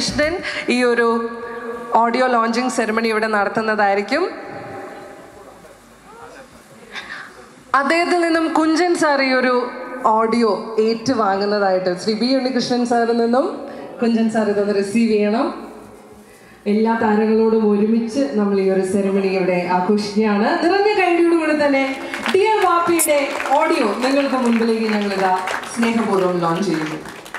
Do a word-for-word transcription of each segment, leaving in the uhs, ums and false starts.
ഉണ്ണികൃഷ്ണൻ ഈ ഒരു audio launching ceremony ഇവിടെ നടത്തുന്നതായിരിക്കും. അദ്ദേഹത്തിൽ നിന്നും കുഞ്ചൻ സാർ ഈ ഒരു ഓഡിയോ ഏറ്റുവാങ്ങുന്നതായിട്ട് ശ്രീ ബി ഉണ്ണികൃഷ്ണൻ സാറിൽ നിന്നും കുഞ്ചൻ സാർ ഇതൊന്ന് റിസീവ് ചെയ്യണം. എല്ലാ താരങ്ങളോടും ഒരുമിച്ച് നമ്മൾ ഈ ഒരു സെറമണി ഇവിടെ ആഘോഷിക്കുകയാണ്. നിറഞ്ഞ കൈയോടുകൂടി തന്നെ ഡിയർ വാപ്പിയുടെ ഓഡിയോ നിങ്ങൾക്ക് മുൻപിലേക്ക് ഞങ്ങളിതാ സ്നേഹപൂർവ്വം ലോഞ്ച് ചെയ്യുന്നു.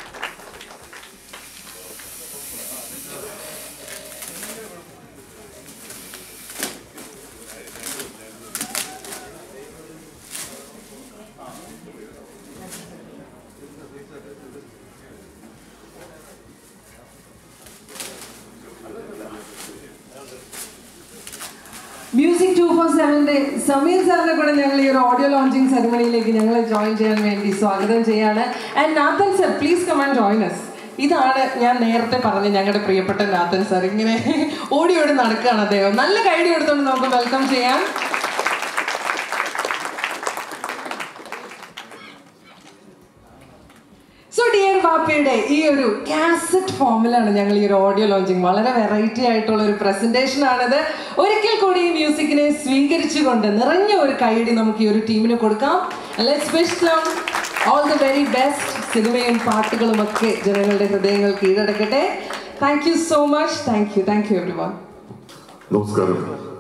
മ്യൂസിക് ടു ഫോർ സെവൻ്റെ സമീർ സാറിനെ കൂടെ ഞങ്ങൾ ഈ ഒരു ഓഡിയോ ലോഞ്ചിങ് സെറമണിയിലേക്ക് ഞങ്ങളെ ജോയിൻ ചെയ്യാൻ വേണ്ടി സ്വാഗതം ചെയ്യാണ്. And Nathan sir, please come and join us. ഇതാണ് ഞാൻ നേരത്തെ പറഞ്ഞ ഞങ്ങളുടെ പ്രിയപ്പെട്ട നാഥൻ സാർ. ഇങ്ങനെ ഓടിയോടി നടക്കുകയാണ് അദ്ദേഹം. നല്ല കൈഡി എടുത്തുകൊണ്ട് നമുക്ക് വെൽക്കം ചെയ്യാം. സോ ഡിയർ വാപ്പിയുടെ ഈ ഒരു കാസറ്റ് ഫോമിലാണ് ഞങ്ങൾ ഈ ഒരു ഓഡിയോ ലോഞ്ചിങ്. വളരെ വെറൈറ്റി ആയിട്ടുള്ള ഒരു പ്രസന്റേഷൻ ആണിത്. ഒരിക്കൽ കൂടി ഈ മ്യൂസിക്കിനെ സ്വീകരിച്ചുകൊണ്ട് നിറഞ്ഞ ഒരു കൈയടി നമുക്ക് ഈ ഒരു ടീമിന് കൊടുക്കാം. Let's wish them all the very best. സിനിമയും പാട്ടുകളും ഒക്കെ ജനങ്ങളുടെ ഹൃദയങ്ങൾ കീഴടക്കട്ടെ. Thank you so much. Thank you thank you everyone. നമസ്കാരം.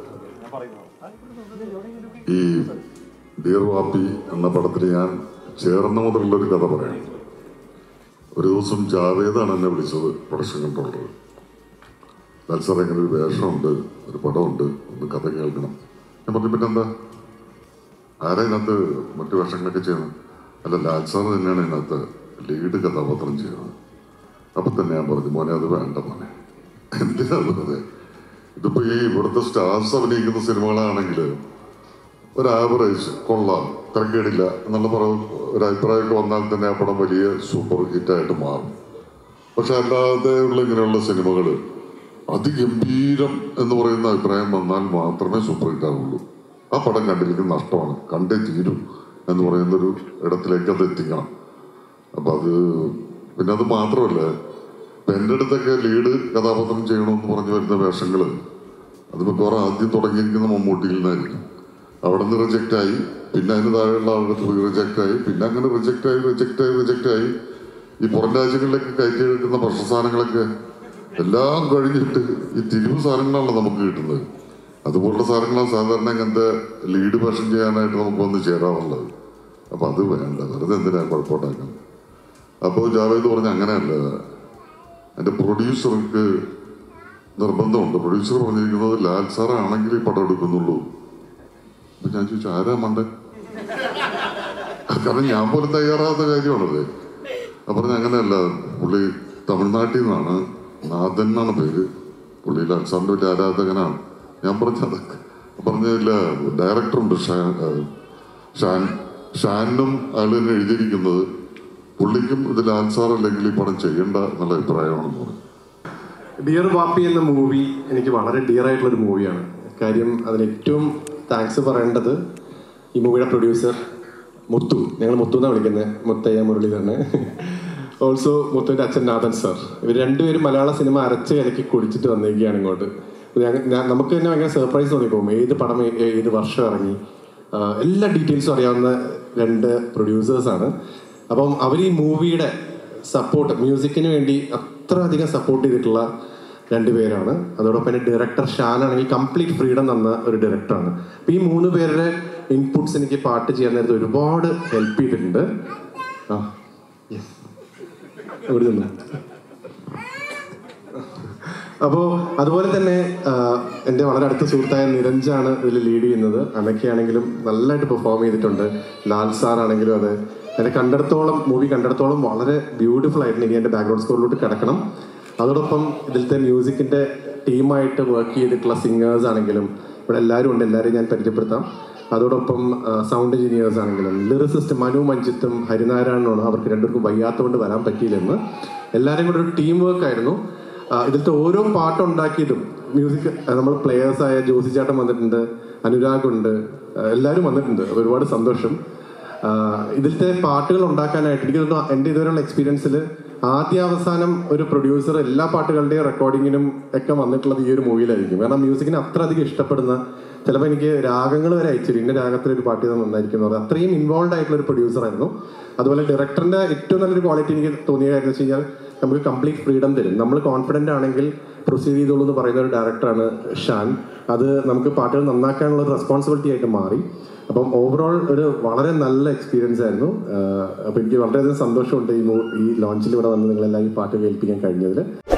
ഈ ഡിയർ വാപ്പി എന്ന പടത്തിൽ ഞാൻ ചേർന്ന മുതലുള്ളൊരു കഥ പറയാം. ഒരു ദിവസം ജാവേദാണ് എന്നെ വിളിച്ചത്, പ്രൊഡക്ഷൻ കൺട്രോളർ. ലാൽ സാർ, ഇങ്ങനെ ഒരു വേഷമുണ്ട്, ഒരു പടമുണ്ട്, ഒന്ന് കഥ കേൾക്കണം. ഞാൻ പറഞ്ഞു, പിന്നെന്താ, ആരാ ഇതിനകത്ത് മറ്റു വേഷങ്ങളൊക്കെ ചെയ്യുന്നത്? അല്ല, ലാൽ സാർ തന്നെയാണ് ഇതിനകത്ത് ലീഡ് കഥാപാത്രം ചെയ്യുന്നത്. അപ്പം തന്നെ ഞാൻ പറഞ്ഞു, മോനെ അത് വേണ്ട മോനെ, എന്തിനാ വെറുതെ. ഇതിപ്പോൾ ഈ ഇവിടുത്തെ സ്റ്റാർസ് അഭിനയിക്കുന്ന സിനിമകളാണെങ്കിൽ ഒരു ആവറേജ് കൊള്ളാം, തിരക്കേടില്ല എന്നുള്ള പറ ഒരു അഭിപ്രായമൊക്കെ വന്നാൽ തന്നെ ആ പടം വലിയ സൂപ്പർ ഹിറ്റായിട്ട് മാറും. പക്ഷെ അല്ലാതെ ഉള്ള ഇങ്ങനെയുള്ള സിനിമകൾ അതിഗംഭീരം എന്ന് പറയുന്ന അഭിപ്രായം വന്നാൽ മാത്രമേ സൂപ്പർ ഹിറ്റ് ആവുള്ളൂ. ആ പടം കണ്ടിരിക്കുന്ന നഷ്ടമാണ്, കണ്ടേ തീരും എന്ന് പറയുന്നൊരു ഇടത്തിലേക്ക് അത് എത്തിക്കണം. അപ്പം അത് പിന്നെ അത് മാത്രമല്ല, ഇപ്പം എൻ്റെ അടുത്തൊക്കെ ലീഡ് കഥാപാത്രം ചെയ്യണമെന്ന് പറഞ്ഞു വരുന്ന വേഷങ്ങൾ അത് മിക്കവാറും ആദ്യം തുടങ്ങിയിരിക്കുന്ന മമ്മൂട്ടിയിൽ നിന്നായിരിക്കും. അവിടെ നിന്ന് റിജക്റ്റായി, പിന്നെ അതിന് താഴെയുള്ള ആളുടെ പോയി റിജക്റ്റായി, പിന്നെ അങ്ങനെ റിജക്റ്റായി റിജക്റ്റായി റിജക്റ്റായി ഈ പുറം രാജ്യങ്ങളിലേക്ക് കയറ്റി എടുക്കുന്ന ഭക്ഷണ സാധനങ്ങളൊക്കെ എല്ലാം കഴിഞ്ഞിട്ട് ഈ തിരിവ് സാധനങ്ങളാണല്ലോ നമുക്ക് കിട്ടുന്നത്. അതുപോലുള്ള സാധനങ്ങളാണ് സാധാരണ ഇങ്ങനത്തെ ലീഡ് വേഷം ചെയ്യാനായിട്ട് നമുക്ക് വന്ന് ചേരാറുള്ളത്. അപ്പം അത് വേണ്ട, വെറുതെ എന്തിനാ കുഴപ്പമുണ്ടാക്കുന്നത്. അപ്പോൾ ജാവേദ് പറഞ്ഞ് അങ്ങനെയല്ല, എൻ്റെ പ്രൊഡ്യൂസർക്ക് നിർബന്ധമുണ്ട്. പ്രൊഡ്യൂസർ പറഞ്ഞിരിക്കുന്നത് ലാൽ സാറാണെങ്കിൽ ഈ പടം എടുക്കുന്നുള്ളൂ. അപ്പം ഞാൻ ചോദിച്ചു, ആരാ മണ്ടൻ? കാരണം ഞാൻ പോലും തയ്യാറാകാത്ത കാര്യമാണത്. അപ്പം പറഞ്ഞ അങ്ങനെയല്ല, പുള്ളി തമിഴ്നാട്ടിൽ നിന്നാണ്, നാഥൻ എന്നാണ് പേര്, പുള്ളി ലാൽ സാറിൻ്റെ വലിയ ആരാധകനാണ്. ഞാൻ പറഞ്ഞതൊക്കെ പറഞ്ഞില്ല, ഡയറക്ടറുണ്ട് ഷാൻ ഷാൻ ഷാനും അയാൾ തന്നെ എഴുതിയിരിക്കുന്നത്, പുള്ളിക്കും ഇത് ലാൽ സാർ അല്ലെങ്കിൽ ഈ പടം ചെയ്യണ്ട എന്നുള്ള അഭിപ്രായമാണെന്ന് പറഞ്ഞു. ഡിയർ വാപ്പി എന്ന മൂവി എനിക്ക് വളരെ ഡിയർ ആയിട്ടുള്ളൊരു മൂവിയാണ്. കാര്യം അതിന് ഏറ്റവും താങ്ക്സ് പറയേണ്ടത് ഈ മൂവിയുടെ പ്രൊഡ്യൂസർ മുത്തു, ഞങ്ങൾ മുത്തു എന്നാണ് വിളിക്കുന്നത്, മുത്തയ്യ മുരളീധരനെ. ഓൾസോ മുത്തുവിൻ്റെ അച്ഛൻ നാഥൻ സാർ. ഇവർ രണ്ടുപേരും മലയാള സിനിമ അരച്ച് കലക്കി കുടിച്ചിട്ട് വന്നിരിക്കുകയാണ് ഇങ്ങോട്ട്. ഞാൻ നമുക്ക് തന്നെ ഭയങ്കര സർപ്രൈസ് തോന്നിപ്പോകും, ഏത് പടം ഏത് വർഷം ഇറങ്ങി എല്ലാ ഡീറ്റെയിൽസും അറിയാവുന്ന രണ്ട് പ്രൊഡ്യൂസേഴ്സാണ്. അപ്പം അവർ ഈ മൂവിയുടെ സപ്പോർട്ട്, മ്യൂസിക്കിന് വേണ്ടി അത്ര അധികം സപ്പോർട്ട് ചെയ്തിട്ടുള്ള രണ്ടുപേരാണ്. അതോടൊപ്പം എൻ്റെ ഡയറക്ടർ ഷാനാണെങ്കിൽ കംപ്ലീറ്റ് ഫ്രീഡം തന്ന ഒരു ഡയറക്ടറാണ്. അപ്പം ഈ മൂന്ന് പേരുടെ ഇൻപുട്സ് എനിക്ക് പാട്ട് ചെയ്യാൻ നേരത്തെ ഒരുപാട് ഹെൽപ്പ് ചെയ്തിട്ടുണ്ട്. ആ യെസ് ഇവിടെ നിന്ന്. അപ്പോൾ അതുപോലെ തന്നെ എൻ്റെ വളരെ അടുത്ത സുഹൃത്തായ നിരഞ്ജാണ് ഇതിൽ ലീഡ് ചെയ്യുന്നത്. അനക്കയാണെങ്കിലും നല്ലതായിട്ട് പെർഫോം ചെയ്തിട്ടുണ്ട്. ലാൽ സാറാണെങ്കിലും അതെ, എന്നെ കണ്ടിടത്തോളം മൂവി കണ്ടിടത്തോളം വളരെ ബ്യൂട്ടിഫുൾ ആയിട്ടുണ്ട്. ഇനി എൻ്റെ ബാക്ക്ഗ്രൗണ്ട് സ്കോറിലോട്ട് കിടക്കണം. അതോടൊപ്പം ഇതിലത്തെ മ്യൂസിക്കിൻ്റെ ടീമായിട്ട് വർക്ക് ചെയ്തിട്ടുള്ള സിംഗേഴ്സ് ആണെങ്കിലും ഇവിടെ എല്ലാവരും ഉണ്ട്, എല്ലാവരെയും ഞാൻ പരിചയപ്പെടുത്താം. അതോടൊപ്പം സൗണ്ട് എഞ്ചിനീയേഴ്സ് ആണെങ്കിലും ലിറിസിസ്റ്റ് മനു മഞ്ജിത്തും ഹരിനാരായണനാണ്. അവർക്ക് രണ്ടുപേർക്കും വയ്യാത്തതുകൊണ്ട് വരാൻ പറ്റിയില്ലെന്ന്. എല്ലാവരും കൂടെ ഒരു ടീം വർക്ക് ആയിരുന്നു. ഇതിലത്തെ ഓരോ പാട്ടുണ്ടാക്കിയതും മ്യൂസിക് നമ്മൾ പ്ലെയേഴ്സായ ജോസി ചേട്ടൻ വന്നിട്ടുണ്ട്, അനുരാഗ് ഉണ്ട്, എല്ലാവരും വന്നിട്ടുണ്ട്. ഒരുപാട് സന്തോഷം. ഇതിലത്തെ പാട്ടുകൾ ഉണ്ടാക്കാനായിട്ട് എനിക്ക് തോന്നുന്നു എൻ്റെ ഇതുവരെയുള്ള എക്സ്പീരിയൻസിൽ ആദ്യാവസാനം ഒരു പ്രൊഡ്യൂസർ എല്ലാ പാട്ടുകളുടെയും റെക്കോർഡിങ്ങിനും ഒക്കെ വന്നിട്ടുള്ളത് ഈ ഒരു മൂവിയിലായിരിക്കും. കാരണം മ്യൂസിക്കിനെ അത്ര അധികം ഇഷ്ടപ്പെടുന്ന, ചിലപ്പോൾ എനിക്ക് രാഗങ്ങൾ വരെ അയച്ചു ഇന്ന രാഗത്തിലൊരു പാട്ട് ചെയ്താൽ നന്നായിരിക്കും എന്ന് പറഞ്ഞാൽ അത്രയും ഇൻവോൾവ് ആയിട്ടുള്ള ഒരു പ്രൊഡ്യൂസർ ആയിരുന്നു. അതുപോലെ ഡയറക്ടറിന്റെ ഏറ്റവും നല്ലൊരു ക്വാളിറ്റി എനിക്ക് തോന്നിയ കാര്യം എന്ന് വെച്ച് കഴിഞ്ഞാൽ നമുക്ക് കംപ്ലീറ്റ് ഫ്രീഡം തരും. നമ്മൾ കോൺഫിഡൻ്റ് ആണെങ്കിൽ പ്രൊസീഡ് ചെയ്തോളൂ എന്ന് പറയുന്ന ഒരു ഡയറക്ടറാണ് ഷാൻ. അത് നമുക്ക് പാട്ടുകൾ നന്നാക്കാനുള്ള ഒരു റെസ്പോൺസിബിലിറ്റി ആയിട്ട് മാറി. അപ്പം ഓവറോൾ ഒരു വളരെ നല്ല എക്സ്പീരിയൻസ് ആയിരുന്നു. അപ്പോൾ എനിക്ക് വളരെയധികം സന്തോഷമുണ്ട് ഈ ഈ ലോഞ്ചിൽ ഇവിടെ വന്ന് നിങ്ങളെല്ലാം ഈ പാട്ട് കേൾപ്പിക്കാൻ കഴിഞ്ഞതിൽ.